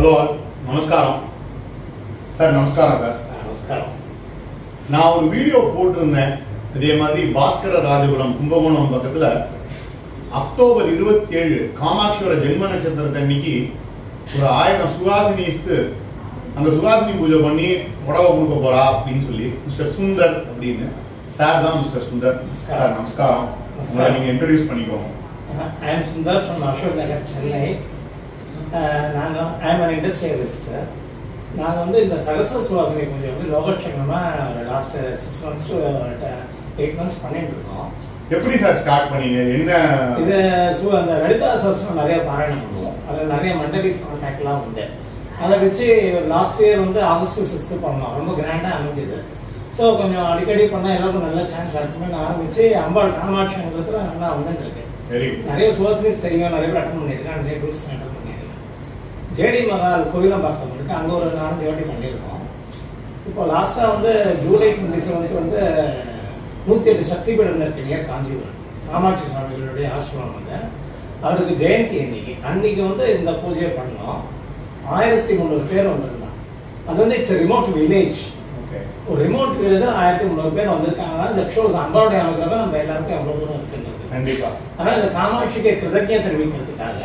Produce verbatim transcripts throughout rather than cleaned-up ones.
Hello, Namaskaram. Sir, Namaskaram, sir. Namaskaram. நான் ஒரு video போட்டிருந்தேன். அதே மாதிரி பாஸ்கரராஜபுரம் கும்பகோணம் பக்கத்துல அக்டோபர் இருபத்தி ஏழு காமாட்சியோட ஜென்ம நட்சத்திரத்தை அன்னைக்கு ஒரு ஆயிரம் சுவாசினிஸ்க்கு அந்த சுவாசினி பூஜை பண்ணி உடவை கொடுக்க போறா அப்படின்னு சொல்லி மிஸ்டர் சுந்தர் அப்படின்னு சார் தான் மிஸ்டர் சுந்தர். சார் நமஸ்காரம். உங்களை நீங்க இன்ட்ரோடியூஸ் பண்ணிக்கோங்க. I am Sundar from Ashok Nagar, Chennai. நாங்க I am an industrialist. நாங்க வந்து இந்த சகச சுவாசினி பூஜை வந்து லோகட்சேமமா last six months to eight months பண்ணிட்டு இருக்கோம். எப்படி சார் ஸ்டார்ட் பண்ணீங்க? என்ன இது அந்த லலிதா சஹஸ்ரம் நிறைய பாராயணம் பண்ணுவோம். அதில் நிறைய மண்டலிஸ் கான்டாக்ட்லாம் உண்டு. அதை வச்சு லாஸ்ட் இயர் வந்து ஆகஸ்ட் சிக்ஸ்த்து பண்ணோம். ரொம்ப கிராண்டாக அமைஞ்சது. ஸோ கொஞ்சம் அடிக்கடி பண்ணால் எல்லாருக்கும் நல்ல சான்ஸ் இருக்குன்னு ஆரம்பிச்சு அம்பாள் காமாட்சி நகரத்தில் நல்லா வந்துட்டு இருக்கு. நிறைய சுவாசினிஸ் தெரியும், நிறைய பேர் அட்டன் பண்ணியிருக்கேன், நிறைய குரூப்ஸ் அட்டன் பண்ணியிருக்கேன். ஜேடி மகால் கோவிலம் பார்க்க இருக்கு, அங்கே ஒரு நாலஞ்சு வாட்டி பண்ணியிருக்கோம். இப்போ லாஸ்ட்டாக வந்து ஜூலை டுவெண்ட்டி செவனுக்கு வந்து நூற்றி எட்டு சக்தி பீடம் இருக்கு நியர் காஞ்சிபுரம் காமாட்சி சுவாமிகளுடைய ஆசிரமம் வந்து அவருக்கு ஜெயந்தி அன்னைக்கு அன்னைக்கு வந்து இந்த பூஜையை பண்ணோம். ஆயிரத்தி முந்நூறு பேர் வந்திருந்தாங்க. அது வந்து இட்ஸ் ரிமோட் வில்லேஜ். ஒரு ரிமோட் வில்லேஜ் ஆயிரத்தி முந்நூறு பேர் வந்திருக்காங்க. இந்த ஷோஸ் அம்பாவுடைய அமைக்கிறப்ப நம்ம எல்லாருக்கும் எவ்வளவு தூரம் இருக்குன்றது கண்டிப்பா. ஆனால் இந்த காமாட்சிக்கு கிருதஜ்ஞ தெரிவிக்கிறதுக்காக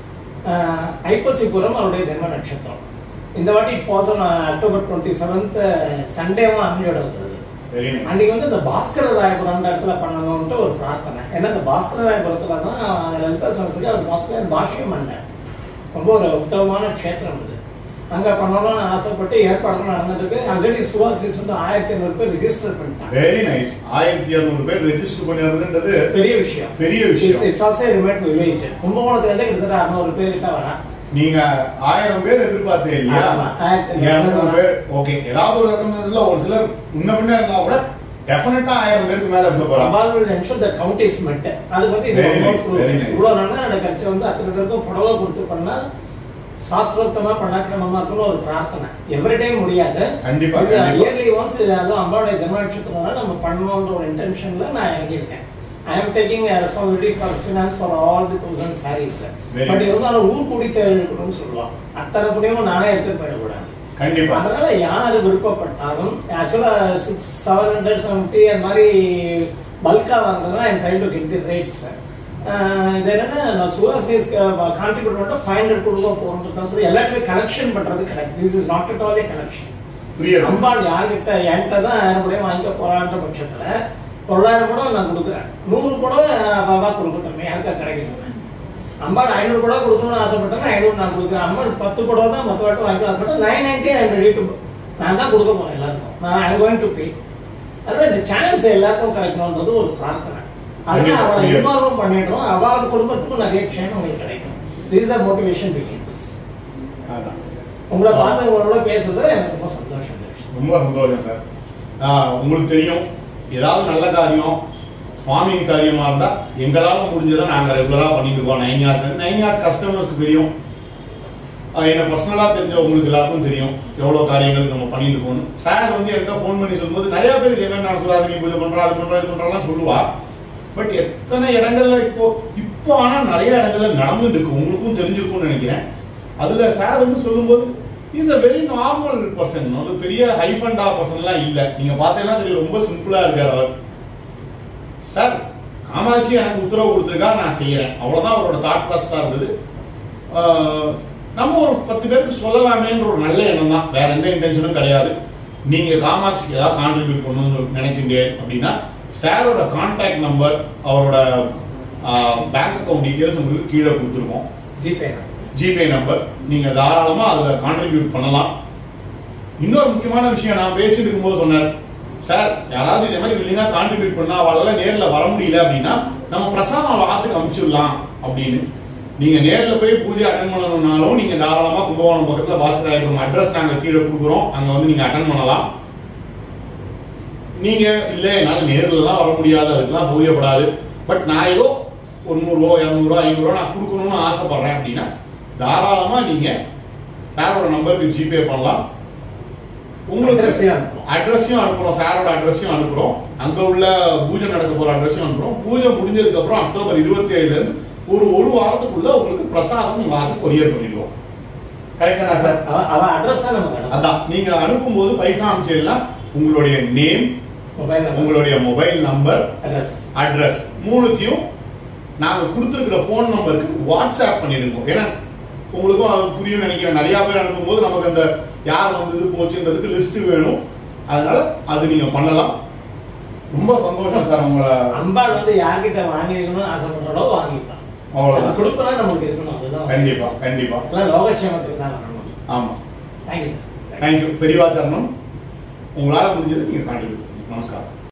ஐப்பசி பூரம் அவருடைய ஜென்ம நட்சத்திரம் இந்த வாட்டி falls on October twenty seventh சண்டேவும் அமைஞ்சோட வந்தது. அன்னைக்கு வந்து இந்த பாஸ்கரராயபுரம் இடத்துல பண்ணணும்ட்டு ஒரு பிரார்த்தனை. ஏன்னா இந்த பாஸ்கரராயபுரத்துல தான் லலிதா சஹஸ்ரத்துக்கு அவர் பாஸ்கர் பாஷ்யம் பண்ணேன். ரொம்ப ஒரு உத்தமமான க்ஷேத்திரம் இது. அங்க பண்ணணும்னு ஆசைப்பட்டு ஏற்பாடுகள் நடந்துட்டு இருக்கு. ஆல்ரெடி சுவாசினிஸ் வந்து ஆயிரத்தி ஐநூறு பேர் ரெஜிஸ்டர் பண்ணிட்டாங்க. Very nice. ஆயிரத்தி இருநூறு பேர் ரெஜிஸ்டர் பண்ணிடுறதுன்றது பெரிய விஷயம். பெரிய விஷயம். It's also remote village. கும்பகோணத்துல இருந்து கிட்டத்தட்ட அறுநூறு பேர் கிட்ட வரா. நீங்க ஆயிரம் பேர் எதிர்பார்த்தே இல்லையா? இருநூறு பேர். ஓகே, ஏதாவது ஒரு சர்க்கம்ஸ்டன்ஸ்ல ஒரு சிலர் முன்ன பின்ன இருந்தா கூட டெஃபினட்டா ஆயிரம் பேருக்கு மேல இருக்க போறாங்க. அம்பாள் will ensure the count is met. அது வந்து இது இவ்வளவு நாளா எனக்கு கட்சி வந்து அத்தனை பேருக்கும் புடவை கொடுத்து பண்ணா சாஸ்திரோக்தமா பணாக்கிரமமா இருக்கணும் ஒரு பிரார்த்தனை. எவ்ரி டைம் முடியாது. கண்டிப்பா இயர்லி ஒன்ஸ் அதுவும் அம்பாவுடைய ஜென்ம நட்சத்திரம்னால நம்ம பண்ணணும்ன்ற ஒரு இன்டென்ஷன்ல நான் இறங்கியிருக்கேன். I am taking a responsibility for finance for all the thousand sarees. But இருந்தாலும் ஊர் கூடி தேவைப்படும்னு சொல்லுவான். அத்தனை புண்ணியமும் நானே எடுத்துட்டு போயிடக்கூடாது. கண்டிப்பா. அதனால யாரு விருப்பப்பட்டாலும் ஆக்சுவலா சிக்ஸ் செவன் ஹண்ட்ரட் செவன்டி அந்த மாதிரி பல்கா வாங்குறதுனா I am trying to get the rates. இது என்னன்னா நான் சுவாசினிஸ் கான்ட்ரிபியூட் பண்ணிட்டு ஃபைவ் ஹண்ட்ரட் கொடுக்க போகிறோம் சொல்லி எல்லாருமே கலெக்ஷன் பண்றது கிடையாது. This is not at all a collection. Ambal யார்கிட்ட என்கிட்ட தான் ஆயிரம் கூட வாங்கிக்க போறான்ற பட்சத்துல தொள்ளாயிரம் கூட நான் கொடுக்குறேன், நூறு கூட பாபா கொடுக்கட்டும், யாருக்கா கிடைக்கணும். அம்பாள் ஐநூறு கூட கொடுக்கணும்னு ஆசைப்பட்டேன், ஐநூறு நான் கொடுக்குறேன். அம்பாள் பத்து கூட தான் மற்ற வாட்டும் வாங்கிக்க ஆசைப்பட்டேன், nine ninety I ready to நான் தான் கொடுக்க போறேன் எல்லாருக்கும். நான் ஐ கோயிங் டு பே. அதான் இந்த சான்ஸ் எல்லாருக்கும் கிடைக்கணும்ன்றது ஒரு பிரார்த்தனை. அதனால அவளை இன்வால்வ் பண்ணிடுறோம். அவளோட குடும்பத்துக்கும் நிறைய க்ஷேமம் உங்களுக்கு கிடைக்கும். This is the motivation behind this. அதான் உங்களை பார்த்து உங்களோட பேசுறது எனக்கு ரொம்ப சந்தோஷம். ரொம்ப சந்தோஷம் சார். உங்களுக்கு தெரியும், ஏதாவது நல்ல காரியம் சுவாமி காரியமா இருந்தா எங்களால முடிஞ்சதை நாங்க ரெகுலரா பண்ணிட்டு இருக்கோம். நைன் யார்ட்ஸ் நைன் யார்ட்ஸ் கஸ்டமர்ஸ்க்கு தெரியும், என்ன பர்சனலா தெரிஞ்ச உங்களுக்கு எல்லாருக்கும் தெரியும் எவ்வளவு காரியங்கள் நம்ம பண்ணிட்டு இருக்கோம். சார் வந்து என்கிட்ட போன் பண்ணி சொல்லும்போது நிறைய பேர் இதே மாதிரி நான் சுவாசினி பூஜை பண்றேன், அது பண்றேன், இது பண்றேன் சொல்லுவா. பட் எத்தனை இடங்கள்ல இப்போ இப்போ ஆனா நிறைய இடங்கள்ல நடந்துட்டு இருக்கு, உங்களுக்கும் தெரிஞ்சிருக்கும்னு நினைக்கிறேன். அதுல சார் வந்து சொல்லும்போது is a very normal person, ஒரு பெரிய ஹைஃபண்டா பர்சன்லாம் இல்லை. நீங்க பார்த்தீங்கன்னா தெரியும், ரொம்ப சிம்பிளா இருக்கார் அவர். சார் காமாட்சி எனக்கு உத்தரவு கொடுத்துருக்கா, நான் செய்யறேன், அவ்வளவுதான் அவரோட தாட் ப்ராசஸா இருந்தது. நம்ம ஒரு பத்து பேருக்கு சொல்லலாமேன்ற ஒரு நல்ல எண்ணம் தான், வேற எந்த இன்டென்ஷனும் கிடையாது. நீங்க காமாட்சிக்கு ஏதாவது கான்ட்ரிபியூட் பண்ணணும்னு நினைச்சீங்க அப்படின்னா சாரோட கான்டாக்ட் நம்பர், அவரோட பேங்க் அக்கௌண்ட் டீடைல்ஸ் உங்களுக்கு கீழே கொடுத்துருக்கோம். ஜிபே ஜிபே நம்பர், நீங்க தாராளமா அதுல கான்ட்ரிபியூட் பண்ணலாம். இன்னொரு முக்கியமான விஷயம், நான் பேசிட்டு இருக்கும்போது சொன்னார் சார், யாராவது இதே மாதிரி இல்லைன்னா கான்ட்ரிபியூட் பண்ணா அவளால நேரில் வர முடியல அப்படின்னா நம்ம பிரசாதம் வாரத்துக்கு அனுப்பிச்சிடலாம் அப்படின்னு. நீங்க நேர்ல போய் பூஜை அட்டன் பண்ணணும்னாலும் நீங்க தாராளமா கும்பகோணம் பக்கத்துல பாஸ்கராஜபுரம் அட்ரஸ் நாங்க கீழே கொடுக்குறோம், அங்க வந்து நீங்க அட்டன் பண்ணலாம். நீங்க இல்ல என்னால நேரில் தான் வர முடியாது, அதுக்கெல்லாம் சௌரியப்படாது, பட் நான் ஏதோ ஒரு நூறு ரூபா இரநூறு ரூபா ஐநூறு ரூபா நான் கொடுக்கணும்னு ஆசைப்படுறேன் அப்படின்னா தாராளமா நீங்க சாரோட நம்பருக்கு ஜிபே பண்ணலாம். உங்களுக்கு அட்ரஸையும் அனுப்புறோம், சாரோட அட்ரஸையும் அனுப்புறோம், அங்க உள்ள பூஜை நடக்க போற அட்ரஸையும் அனுப்புறோம். பூஜை முடிஞ்சதுக்கு அப்புறம் அக்டோபர் இருபத்தி ஏழுல இருந்து ஒரு ஒரு வாரத்துக்குள்ள உங்களுக்கு பிரசாதம் வாரத்துக்கு கொரியர் பண்ணிடுவோம். கரெக்டா சார்? அவ அட்ரஸ் தான் நமக்கு. அதான் நீங்க அனுப்பும்போது பைசா அனுப்பிச்சிடலாம். உங்களுடைய நேம், உங்களுடைய மொபைல் நம்பர், அட்ரஸ் மூணுத்தையும் நாங்க கொடுத்துருக்கிற போன் நம்பருக்கு வாட்ஸ்அப் பண்ணிடுங்க. ஏன்னா உங்களுக்கும் அது புரியும் நினைக்கிறேன். நிறைய பேர் அனுப்பும்போது நமக்கு அந்த யார் வந்தது போச்சுன்றதுக்கு லிஸ்ட் வேணும். அதனால அது நீங்க பண்ணலாம். ரொம்ப சந்தோஷம் சார். உங்களை அம்பாள் வந்து யார்கிட்ட வாங்கிக்கணும்னு ஆசைப்படுறோ வாங்கிக்கலாம். அவ்வளவுதான். கொடுப்பலாம் நமக்கு இருக்கணும். அதுதான் கண்டிப்பா கண்டிப்பா எல்லாம் லோகக்ஷேமத்துக்கு தான் வரணும். ஆமா. Thank you sir. தேங்க்யூ. பெரியவா சரணம். உங்களால முடிஞ்சது நீங்க கான்ட்ரிபியூட். நமஸ்காரம்.